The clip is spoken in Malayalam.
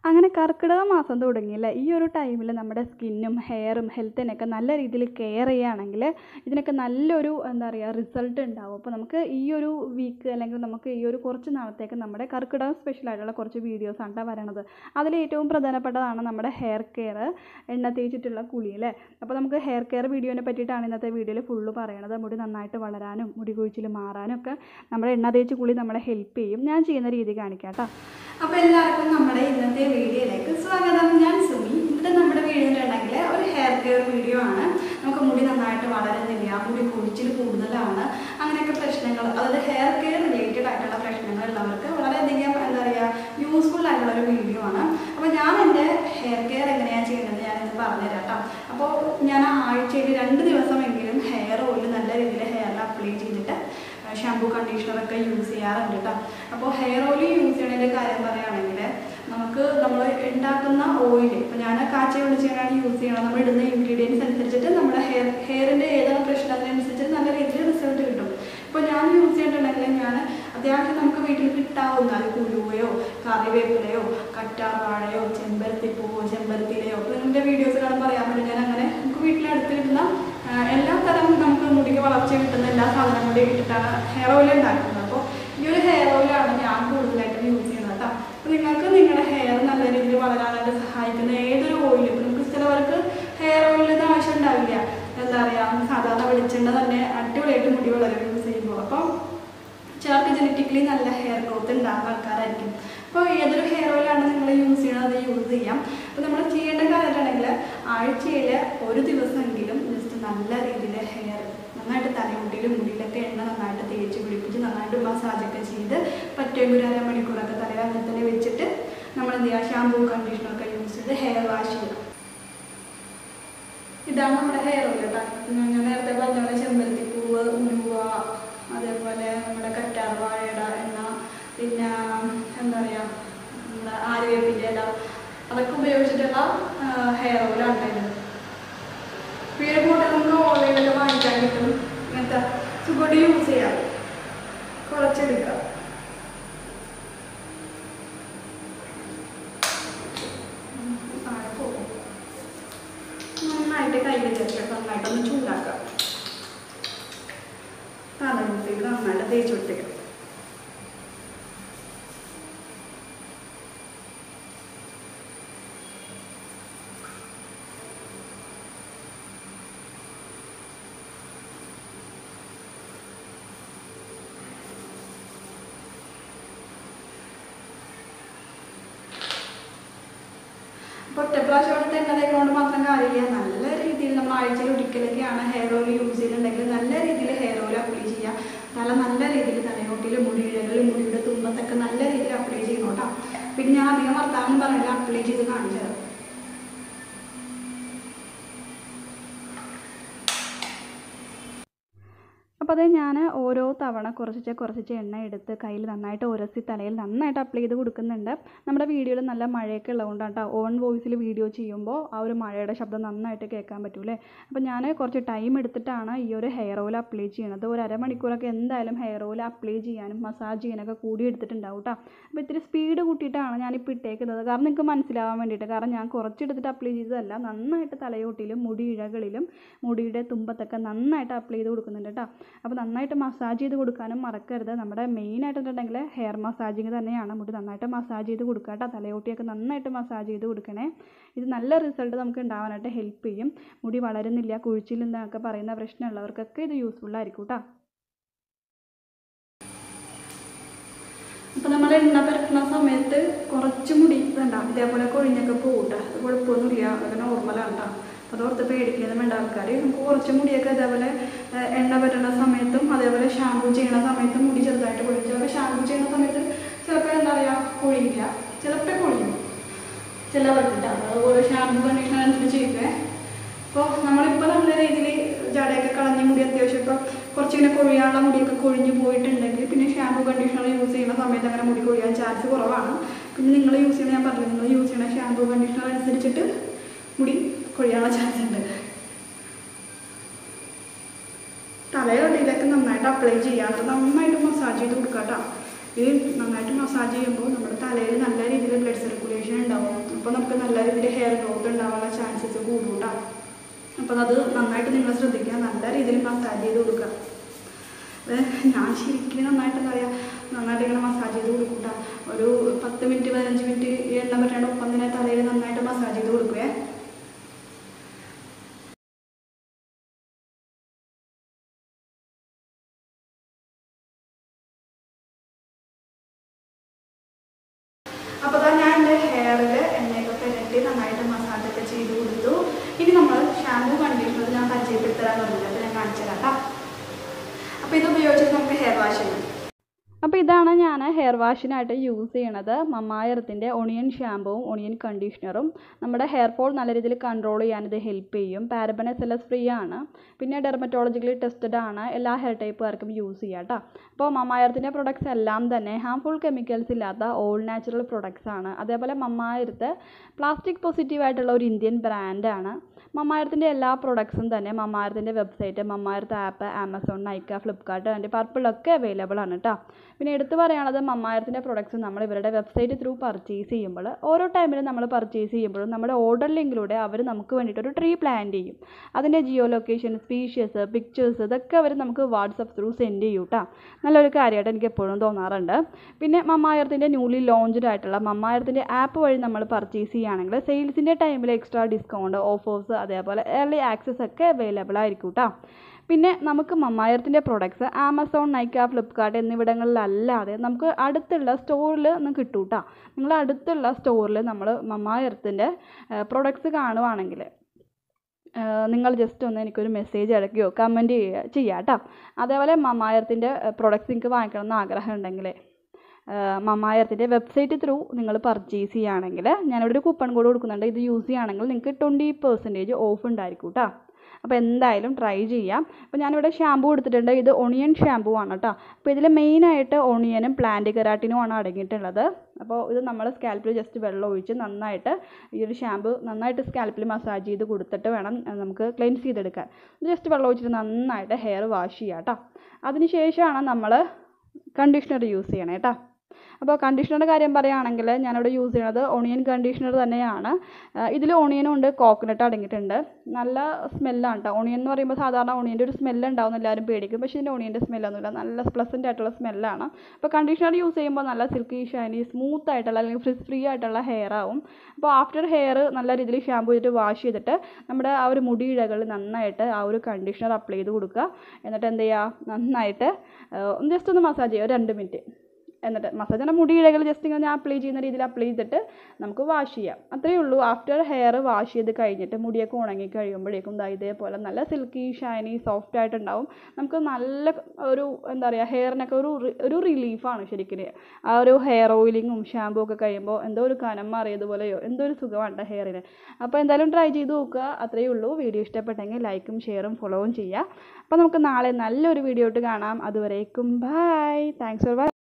അങ്ങനെ കർക്കിടക മാസം തുടങ്ങിയില്ല ഈ ഒരു ടൈമിൽ നമ്മുടെ സ്കിന്നും ഹെയറും ഹെൽത്തിനൊക്കെ നല്ല രീതിയിൽ കെയർ ചെയ്യുകയാണെങ്കിൽ ഇതിനൊക്കെ നല്ലൊരു എന്താ പറയുക റിസൾട്ട് ഉണ്ടാവും. അപ്പോൾ നമുക്ക് ഈ ഒരു വീക്ക് അല്ലെങ്കിൽ നമുക്ക് ഈ ഒരു കുറച്ച് നാളത്തേക്ക് നമ്മുടെ കർക്കിടകം സ്പെഷ്യലായിട്ടുള്ള കുറച്ച് വീഡിയോസാണ് കേട്ടോ വരണത്. അതിൽ ഏറ്റവും പ്രധാനപ്പെട്ടതാണ് നമ്മുടെ ഹെയർ കെയർ, എണ്ണ തേച്ചിട്ടുള്ള കുളി അല്ലേ. അപ്പോൾ നമുക്ക് ഹെയർ കെയർ വീഡിയോനെ പറ്റിയിട്ടാണ് ഇന്നത്തെ വീഡിയോയിൽ ഫുള്ള് പറയണത്. മുടി നന്നായിട്ട് വളരാനും മുടി കൊഴിച്ചിൽ മാറാനും ഒക്കെ നമ്മുടെ എണ്ണ തേച്ച് കുളി നമ്മളെ ഹെൽപ്പ് ചെയ്യും. ഞാൻ ചെയ്യുന്ന രീതി കാണിക്കാം കേട്ടോ. അപ്പോൾ എല്ലാവർക്കും നമ്മുടെ ഇന്നത്തെ വീഡിയോയിലേക്ക് സ്വാഗതം. ഞാൻ സുമി. ഇന്നത്തെ നമ്മുടെ വീഡിയോയിലുണ്ടെങ്കിൽ ഒരു ഹെയർ കെയർ വീഡിയോ ആണ്. നമുക്ക് മുടി നന്നായിട്ട് വളരുന്നില്ല, മുടി കൊഴിച്ചിൽ കൂടുതലാണ്, അങ്ങനെയൊക്കെ പ്രശ്നങ്ങൾ, അതായത് ഹെയർ കെയർ റിലേറ്റഡ് ആയിട്ടുള്ള പ്രശ്നങ്ങൾ ഉള്ളവർക്ക് വളരെയധികം എന്താ പറയുക യൂസ്ഫുൾ ആയിട്ടുള്ള ഒരു വീഡിയോ ആണ്. അപ്പോൾ ഞാൻ എൻ്റെ ഹെയർ കെയർ എങ്ങനെയാണ് ചെയ്യുന്നത് ഞാനിന്ന് പറഞ്ഞുതരാം കേട്ടോ. അപ്പോൾ ഞാൻ ആഴ്ചയിൽ 2 ദിവസമെങ്കിലും ഹെയർ ഓയിൽ നല്ല രീതിയിൽ ഹെയറിൽ അപ്ലൈ ചെയ്തിട്ട് ഷാമ്പൂ കണ്ടീഷണറൊക്കെ യൂസ് ചെയ്യാറുണ്ട് കേട്ടോ. അപ്പോൾ ഹെയർ ഓയിൽ യൂസ് ചെയ്യുന്നതിൻ്റെ കാര്യം പറയുകയാണെങ്കിൽ നമ്മൾ ഉണ്ടാക്കുന്ന ഓയിൽ, ഇപ്പോൾ ഞാൻ കാച്ചിയ വെളിച്ചെണ്ണയാണ് യൂസ് ചെയ്യണം. നമ്മൾ ഇടുന്ന ഇൻഗ്രീഡിയൻസ് അനുസരിച്ചിട്ട് നമ്മുടെ ഹെയറിൻ്റെ ഏതാണ് പ്രശ്നം അതിനനുസരിച്ചിട്ട് നല്ല രീതിയിൽ റിസൾട്ട് കിട്ടും. ഇപ്പോൾ ഞാൻ യൂസ് ചെയ്തിട്ടുണ്ടെങ്കിൽ ഞാൻ അത്യാവശ്യം നമുക്ക് വീട്ടിൽ കിട്ടാവുന്ന കുരുവയോ കറിവേപ്പിലയോ കറ്റാർവാഴയോ ചെമ്പരത്തിപ്പൂവോ ചെമ്പരത്തിയിലയോ ഇതിൻ്റെ വീഡിയോസ് കാണുമ്പോൾ പറയാൻ പറ്റും. ഞാൻ അങ്ങനെ നമുക്ക് വീട്ടിലടുത്ത് കിട്ടുന്ന എല്ലാ തരം നമുക്ക് മുടിക്ക് വളർച്ച കിട്ടുന്ന എല്ലാ സാധനങ്ങളും ഇട്ടിട്ടാണ് ഹെയർ ഓയിൽ ഉണ്ടാക്കുന്നത്. അപ്പോൾ ഈ ഒരു ഹെയർ ഓയിലാണ് ഞാൻ കൂടുതലായിട്ടും യൂസ് ചെയ്യുന്നത് കേട്ടോ. അപ്പോൾ നിങ്ങൾക്ക് നിങ്ങളുടെ ഹെയർ നല്ല രീതിയിൽ വളരാനായിട്ട് സഹായിക്കുന്ന ഏതൊരു ഓയിൽ, ഇപ്പോൾ നമുക്ക് ചിലവർക്ക് ഹെയർ ഓയിലിന് ആവശ്യം ഉണ്ടാവില്ല, എന്താ പറയുക സാധാരണ വെളിച്ചെണ്ണ തന്നെ അടിപൊളിയായിട്ട് മുടി വളരും യൂസ് ചെയ്യുമ്പോൾ. അപ്പോൾ ചിലർക്ക് ജനറ്റിക്കലി നല്ല ഹെയർ ഗ്രോത്ത് ഉണ്ടാകുന്ന ആൾക്കാരായിരിക്കും. അപ്പോൾ ഏതൊരു ഹെയർ ഓയിലാണ് നിങ്ങൾ യൂസ് ചെയ്യണത് അത് യൂസ് ചെയ്യാം. അപ്പോൾ നമ്മൾ ചെയ്യേണ്ട കാര്യമാണെങ്കിൽ ആഴ്ചയിൽ ഒരു ദിവസമെങ്കിലും ജസ്റ്റ് നല്ല രീതിയിൽ ഹെയർ നന്നായിട്ട് തലമുടിയിലും മുടിയിലൊക്കെ എണ്ണ നന്നായിട്ട് തേച്ച് പിടിപ്പിച്ച് നന്നായിട്ട് മസാജൊക്കെ ചെയ്ത് പറ്റുമെങ്കിൽ ഒരു അരമണിക്കൂറൊക്കെ തലയിൽ അങ്ങനെ തന്നെ വെച്ചിട്ട് നമ്മൾ എന്ത് ചെയ്യുക ഷാമ്പൂ കണ്ടീഷണറൊക്കെ യൂസ് ചെയ്ത് ഹെയർ വാഷ് ചെയ്യുക. ഇതാണ് നമ്മുടെ ഹെയർ ഓയിൽ കേട്ടോ. ഞാൻ നേരത്തെ പറഞ്ഞ പോലെ ചെമ്പരത്തിപ്പൂവ്, ഉലുവ, അതേപോലെ നമ്മുടെ കറ്റാർവാഴയുടെ എണ്ണ, പിന്നെ എന്താ പറയുക നമ്മുടെ ആര്യവേപ്പിൻ്റെ ഇല, അതൊക്കെ ഉപയോഗിച്ചിട്ടുള്ള ഹെയർ ഓയിലാണ് ഇത്. വീട് കൂടെ നമുക്ക് ഓൺലൈനിലൊക്കെ വാങ്ങിക്കാൻ കിട്ടും. ഇങ്ങനത്തെ സുഖമായിട്ട് യൂസ് ചെയ്യാം. കുറച്ചെടുക്കുക. നന്നായിട്ട് കയ്യിൽ ചേർത്ത് നന്നായിട്ടൊന്ന് ചൂടാക്കുക. തലമുട്ടിയിൽ നന്നായിട്ട് തേച്ച് കൊടുത്തേക്കുക. അപ്പോൾ ഒറ്റപ്രാവശ്യം എണ്ണ തേക്കുന്നതുകൊണ്ട് മാത്രം കാര്യമില്ല. നല്ല രീതിയിൽ നമ്മൾ ആഴ്ചയിൽ ഒരിക്കലൊക്കെയാണ് ഹെയർ ഓയിൽ യൂസ് ചെയ്യുന്നുണ്ടെങ്കിൽ നല്ല രീതിയിൽ ഹെയർ ഓയിൽ അപ്ലൈ ചെയ്യുക. തല നല്ല രീതിയിൽ തലയോട്ടിൽ മുടിയിഴകളിൽ മുടിയുടെ തുമ്പത്തൊക്കെ നല്ല രീതിയിൽ അപ്ലൈ ചെയ്യണം കേട്ടോ. പിന്നെ ഞാൻ അധികം വർത്താനം പറയില്ല, അപ്ലൈ ചെയ്ത് കാണിച്ചു തരാം. അപ്പോൾ അത് ഞാൻ ഓരോ തവണ കുറച്ച് എണ്ണ എടുത്ത് കയ്യിൽ നന്നായിട്ട് ഉരസി തലയിൽ നന്നായിട്ട് അപ്ലൈ ചെയ്ത് കൊടുക്കുന്നുണ്ട്. നമ്മുടെ വീഡിയോയിൽ നല്ല മഴയൊക്കെ ഉള്ളതുകൊണ്ടാണ് കേട്ടോ. ഓൺ വോയിസിൽ വീഡിയോ ചെയ്യുമ്പോൾ ആ ഒരു മഴയുടെ ശബ്ദം നന്നായിട്ട് കേൾക്കാൻ പറ്റൂലേ. അപ്പോൾ ഞാൻ കുറച്ച് ടൈം എടുത്തിട്ടാണ് ഈ ഒരു ഹെയർ ഓയിൽ അപ്ലൈ ചെയ്യണത്. ഒരു അരമണിക്കൂറൊക്കെ എന്തായാലും ഹെയർ ഓയിൽ അപ്ലൈ ചെയ്യാനും മസാജ് ചെയ്യാനൊക്കെ കൂടി എടുത്തിട്ടുണ്ടാവും കേട്ടോ. അപ്പോൾ ഇത്തിരി സ്പീഡ് കൂട്ടിയിട്ടാണ് ഞാനിപ്പോൾ ഇട്ടേക്കുന്നത്. കാരണം നിങ്ങൾക്ക് മനസ്സിലാവാൻ വേണ്ടിയിട്ട്. കാരണം ഞാൻ കുറച്ചെടുത്തിട്ട് അപ്ലൈ ചെയ്തതല്ല, നന്നായിട്ട് തലയോട്ടിലും മുടിയിഴകളിലും മുടിയുടെ തുമ്പത്തൊക്കെ നന്നായിട്ട് അപ്ലൈ ചെയ്ത് കൊടുക്കുന്നുണ്ട് കേട്ടോ. അപ്പോൾ നന്നായിട്ട് മസാജ് ചെയ്ത് കൊടുക്കാനും മറക്കരുത്. നമ്മുടെ മെയിനായിട്ടുണ്ടെങ്കിൽ ഹെയർ മസാജിങ് തന്നെയാണ്. മുടി നന്നായിട്ട് മസാജ് ചെയ്ത് കൊടുക്കുക കേട്ടോ. തലയോട്ടിയൊക്കെ നന്നായിട്ട് മസാജ് ചെയ്ത് കൊടുക്കണേ. ഇത് നല്ല റിസൾട്ട് നമുക്ക് ഉണ്ടാവാനായിട്ട് ഹെൽപ്പ് ചെയ്യും. മുടി വളരുന്നില്ല, കുഴിച്ചിലെന്നൊക്കെ പറയുന്ന പ്രശ്നമുള്ളവർക്കൊക്കെ ഇത് യൂസ്ഫുൾ ആയിരിക്കും കേട്ടോ. അപ്പോൾ നമ്മൾ എണ്ണ പരത്തുന്ന സമയത്ത് കുറച്ച് മുടി ഇതുണ്ടാവും, ഇതേപോലെ കൊഴിഞ്ഞൊക്കെ പോകട്ടെ. അത് കുഴപ്പമൊന്നുമില്ല, അതൊക്കെ നോർമലാണ് കേട്ടോ. അതോർത്ത് പേടിക്കുന്നതും വേണ്ട ആൾക്കാർ. നമുക്ക് കുറച്ച് മുടിയൊക്കെ അതേപോലെ എണ്ണ പറ്റുന്ന സമയത്തും അതേപോലെ ഷാമ്പൂ ചെയ്യുന്ന സമയത്തും മുടി ചെറുതായിട്ട് കൊഴിയും. ചിലപ്പോൾ ഷാമ്പൂ ചെയ്യുന്ന സമയത്ത് ചിലപ്പോൾ എന്താ പറയുക കൊഴിയില്ല, ചിലപ്പോൾ കൊഴിയും ചിലവർക്കിട്ടാണ്. അതുപോലെ ഷാമ്പൂ കണ്ടീഷണർ അനുസരിച്ച് ചെയ്യുക. അപ്പോൾ നമ്മളിപ്പോൾ നല്ല രീതിയിൽ ജടയൊക്കെ കളഞ്ഞ മുടി അത്യാവശ്യം ഇപ്പോൾ കുറച്ചിങ്ങനെ കൊഴിയാനുള്ള മുടിയൊക്കെ കൊഴിഞ്ഞ് പോയിട്ടുണ്ടെങ്കിൽ പിന്നെ ഷാമ്പൂ കണ്ടീഷണർ യൂസ് ചെയ്യുന്ന സമയത്ത് അങ്ങനെ മുടി കൊഴിയാൻ ചാൻസ് കുറവാണ്. പിന്നെ നിങ്ങൾ യൂസ് ചെയ്യണ ഞാൻ പറഞ്ഞു, നിങ്ങൾ യൂസ് ചെയ്യണ ഷാമ്പൂ കണ്ടീഷണർ അനുസരിച്ചിട്ട് മുടി കൊഴിയാനുള്ള ചാൻസ് ഉണ്ട്. തലയോട്ടിയിലൊക്കെ നന്നായിട്ട് അപ്ലൈ ചെയ്യാറ്, നന്നായിട്ട് മസാജ് ചെയ്ത് കൊടുക്കുക കേട്ടോ. ഇത് നന്നായിട്ട് മസാജ് ചെയ്യുമ്പോൾ നമ്മുടെ തലയിൽ നല്ല രീതിയിൽ ബ്ലഡ് സർക്കുലേഷൻ ഉണ്ടാവും. നമുക്ക് നല്ല രീതിയിൽ ഹെയർ ഗ്രോത്ത് ഉണ്ടാവാനുള്ള ചാൻസസ് കൂടും കേട്ടോ. അപ്പോൾ അത് നന്നായിട്ട് നിങ്ങൾ ശ്രദ്ധിക്കുക, നല്ല രീതിയിൽ മസാജ് ചെയ്ത് കൊടുക്കുക. ഞാൻ ശരിക്കും നന്നായിട്ട് എന്താ പറയുക, നന്നായിട്ട് ഇങ്ങനെ മസാജ് ചെയ്ത് കൊടുക്കും കേട്ടോ. ഒരു 10 മിനിറ്റ് 15 മിനിറ്റ് എണ്ണ പറ്റാണ്ട് ഒപ്പം തന്നെ തലയിൽ നന്നായിട്ട് മസാജ് ചെയ്ത് കൊടുക്കുവേ. അപ്പോൾ അതാ ഞാൻ എൻ്റെ ഹെയറിൽ എണ്ണയൊക്കെ പെരട്ടി നന്നായിട്ട് മസാജൊക്കെ ചെയ്ത് കൊടുത്തു. ഇനി നമ്മൾ ഷാമ്പൂ കണ്ടീഷണർ ഞാൻ പരിചയപ്പെടുത്തരാൻ പറഞ്ഞില്ല, അപ്പോൾ ഞാൻ കാണിച്ചു തരാം കേട്ടോ. അപ്പോൾ ഇത് ഉപയോഗിച്ചിട്ട് നമുക്ക് ഹെയർ വാഷ് ചെയ്യാം. അപ്പോൾ ഇതാണ് ഞാൻ ഹെയർ വാഷിനായിട്ട് യൂസ് ചെയ്യണത്. മമ്മാ എർത്തിൻ്റെ ഒണിയൻ ഷാമ്പുവും ഒണിയൻ കണ്ടീഷണറും. നമ്മുടെ ഹെയർ ഫോൾ നല്ല രീതിയിൽ കൺട്രോൾ ചെയ്യാൻ ഇത് ഹെൽപ്പ് ചെയ്യും. പാരബൻ SLS ഫ്രീ ആണ്, പിന്നെ ഡെർമറ്റോളജിക്കലി ടെസ്റ്റഡ് ആണ്, എല്ലാ ഹെയർ ടൈപ്പുകാർക്കും യൂസ് ചെയ്യാം കേട്ടോ. അപ്പോൾ മമ്മാ എർത്തിൻ്റെ പ്രൊഡക്ട്സ് എല്ലാം തന്നെ ഹാംഫുൾ കെമിക്കൽസ് ഇല്ലാത്ത ഓൾ നാച്ചുറൽ പ്രൊഡക്ട്സ് ആണ്. അതേപോലെ മമ്മാ എർത്ത് പ്ലാസ്റ്റിക് പോസിറ്റീവായിട്ടുള്ള ഒരു ഇന്ത്യൻ ബ്രാൻഡാണ്. മമ്മാ എർത്തിൻ്റെ എല്ലാ പ്രൊഡക്ട്സും തന്നെ മമ്മാ എർത്തിൻ്റെ website, Mamaearth app, Amazon, Nykaa, Flipkart and പർപ്പിളൊക്കെ അവൈലബിൾ ആണ് കേട്ടോ. പിന്നെ എടുത്തു പറയുകയാണത് മമ്മാ എർത്തിൻ്റെ പ്രൊഡക്ട്സ് നമ്മൾ ഇവരുടെ വെബ്സൈറ്റ് ത്രൂ പർച്ചേസ് ചെയ്യുമ്പോൾ ഓരോ ടൈമിലും നമ്മൾ പർച്ചേസ് ചെയ്യുമ്പോഴും നമ്മുടെ ഓർഡർ ലിങ്കിലൂടെ അവർ നമുക്ക് വേണ്ടിയിട്ട് ഒരു ട്രീ പ്ലാൻ ചെയ്യും. അതിൻ്റെ ജിയോ ലൊക്കേഷൻ, സ്പീഷ്യസ്, പിക്ചേഴ്സ് ഇതൊക്കെ അവർ നമുക്ക് വാട്സപ്പ് ത്രൂ സെൻഡ് ചെയ്യും കേട്ടോ. നല്ലൊരു കാര്യമായിട്ട് എനിക്ക് എപ്പോഴും തോന്നാറുണ്ട്. പിന്നെ മമ്മാ എർത്തിൻ്റെ ന്യൂലി ലോഞ്ച്ഡ് ആയിട്ടുള്ള മമ്മാ എർത്തിൻ്റെ ആപ്പ് വഴി നമ്മൾ പർച്ചേസ് ചെയ്യുകയാണെങ്കിൽ സെയിൽസിൻ്റെ ടൈമിൽ എക്സ്ട്രാ ഡിസ്കൗണ്ട്, ഓഫേഴ്സ്, അതേപോലെ ഏർലി ആക്സസ് ഒക്കെ അവൈലബിൾ ആയിരിക്കും കേട്ടോ. പിന്നെ നമുക്ക് മമ്മാ എർത്തിൻ്റെ പ്രൊഡക്ട്സ് ആമസോൺ, നൈക്ക, ഫ്ലിപ്കാർട്ട് എന്നിവിടങ്ങളിലല്ലാതെ നമുക്ക് അടുത്തുള്ള സ്റ്റോറിൽ ഒന്നും കിട്ടും കേട്ടോ. നിങ്ങൾ അടുത്തുള്ള സ്റ്റോറിൽ നമ്മൾ മമ്മാ എർത്തിൻ്റെ പ്രൊഡക്ട്സ് കാണുവാണെങ്കിൽ നിങ്ങൾ ജസ്റ്റ് ഒന്ന് എനിക്കൊരു മെസ്സേജ് അയക്കുകയോ കമൻറ്റ് ചെയ്യുക കേട്ടോ. അതേപോലെ മമ്മാ എർത്തിൻ്റെ പ്രൊഡക്ട്സ് നിങ്ങൾക്ക് വാങ്ങിക്കണം എന്ന് ആഗ്രഹം ഉണ്ടെങ്കിൽ മമ്മാ എർത്തിൻ്റെ വെബ്സൈറ്റ് ത്രൂ നിങ്ങൾ പർച്ചേസ് ചെയ്യുകയാണെങ്കിൽ ഞാനിവിടെ ഒരു കൂപ്പൺ കോഡ് കൊടുക്കുന്നുണ്ട്. ഇത് യൂസ് ചെയ്യുകയാണെങ്കിൽ നിങ്ങൾക്ക് 20% ഓഫ് ഉണ്ടായിരിക്കും കേട്ടോ. അപ്പോൾ എന്തായാലും ട്രൈ ചെയ്യാം. അപ്പോൾ ഞാനിവിടെ ഷാമ്പൂ എടുത്തിട്ടുണ്ട്. ഇത് ഒണിയൻ ഷാമ്പൂ ആണ് കേട്ടോ. അപ്പോൾ ഇതിൽ മെയിനായിട്ട് ഒണിയനും പ്ലാന്റ് കെരാട്ടിനും ആണ് അടങ്ങിയിട്ടുള്ളത്. അപ്പോൾ ഇത് നമ്മൾ സ്കാൽപ്പിൽ ജസ്റ്റ് വെള്ളം ഒഴിച്ച് നന്നായിട്ട് ഈ ഒരു ഷാമ്പൂ നന്നായിട്ട് സ്കാൽപ്പിൽ മസാജ് ചെയ്ത് കൊടുത്തിട്ട് വേണം നമുക്ക് ക്ലെൻസ് ചെയ്തെടുക്കാൻ. ജസ്റ്റ് വെള്ളം ഒഴിച്ചിട്ട് നന്നായിട്ട് ഹെയർ വാഷ് ചെയ്യാം കേട്ടോ. അതിന് ശേഷമാണ് നമ്മൾ കണ്ടീഷണർ യൂസ് ചെയ്യണേ കേട്ടോ. അപ്പോൾ കണ്ടീഷണറുടെ കാര്യം പറയുകയാണെങ്കിൽ ഞാനിവിടെ യൂസ് ചെയ്യുന്നത് ഒണിയൻ കണ്ടീഷണർ തന്നെയാണ്. ഇതിൽ ഒണിയനും ഉണ്ട്, കോക്കനട്ട് അടങ്ങിയിട്ടുണ്ട്. നല്ല സ്മെല്ലാണ് കേട്ടോ. ഒണിയൻ എന്ന് പറയുമ്പോൾ സാധാരണ ഒണിയൻ്റെ ഒരു സ്മെല്ല് ഉണ്ടാവും എല്ലാവരും പേടിക്കും. പക്ഷേ ഇതിൻ്റെ ഒണിയൻ്റെ സ്മെല്ലൊന്നുമില്ല, നല്ല പ്ലസൻ്റ് ആയിട്ടുള്ള സ്മെല്ലാണ്. അപ്പോൾ കണ്ടീഷണർ യൂസ് ചെയ്യുമ്പോൾ നല്ല സിൽക്കി ഷൈനി സ്മൂത്ത് ആയിട്ടുള്ള അല്ലെങ്കിൽ ഫ്രിസ് ഫ്രീ ആയിട്ടുള്ള ഹെയർ ആവും. അപ്പോൾ ആഫ്റ്റർ ഹെയർ നല്ല രീതിയിൽ ഷാമ്പൂ ചെയ്തിട്ട് വാഷ് ചെയ്തിട്ട് നമ്മുടെ ആ ഒരു മുടിയിഴകളിൽ നന്നായിട്ട് ആ ഒരു കണ്ടീഷണർ അപ്ലൈ ചെയ്ത് കൊടുക്കുക. എന്നിട്ട് എന്ത് ചെയ്യുക, നന്നായിട്ട് ജസ്റ്റ് ഒന്ന് മസാജ് ചെയ്യുക 2 മിനിറ്റ്. എന്നിട്ട് മസാജിൻ്റെ മുടിയിഴകൾ ജസ്റ്റ് ഇങ്ങനെ അപ്ലൈ ചെയ്യുന്ന രീതിയിൽ അപ്ലൈ ചെയ്തിട്ട് നമുക്ക് വാഷ് ചെയ്യാം. അത്രയേ ഉള്ളൂ. ആഫ്റ്റർ ഹെയർ വാഷ് ചെയ്ത് കഴിഞ്ഞിട്ട് മുടിയൊക്കെ ഉണങ്ങി കഴിയുമ്പോഴേക്കും ഇതേപോലെ നല്ല സിൽക്കി ഷൈനി സോഫ്റ്റ് ആയിട്ടുണ്ടാവും. നമുക്ക് നല്ല ഒരു എന്താ പറയുക, ഹെയറിനൊക്കെ ഒരു റിലീഫാണ് ശരിക്കും. ആ ഒരു ഹെയർ ഓയിലിങ്ങും ഷാമ്പൂ ഒക്കെ കഴിയുമ്പോൾ എന്തോ ഒരു കനം മാറിയതുപോലെയോ എന്തോ ഒരു സുഖമാണ് ഹെയറിന്. അപ്പോൾ എന്തായാലും ട്രൈ ചെയ്ത് നോക്കുക. അത്രയേ ഉള്ളൂ. വീഡിയോ ഇഷ്ടപ്പെട്ടെങ്കിൽ ലൈക്കും ഷെയറും ഫോളോവും ചെയ്യുക. അപ്പോൾ നമുക്ക് നാളെ നല്ലൊരു വീഡിയോ ആയിട്ട് കാണാം. അതുവരേക്കും ബൈ. Thanks for watching.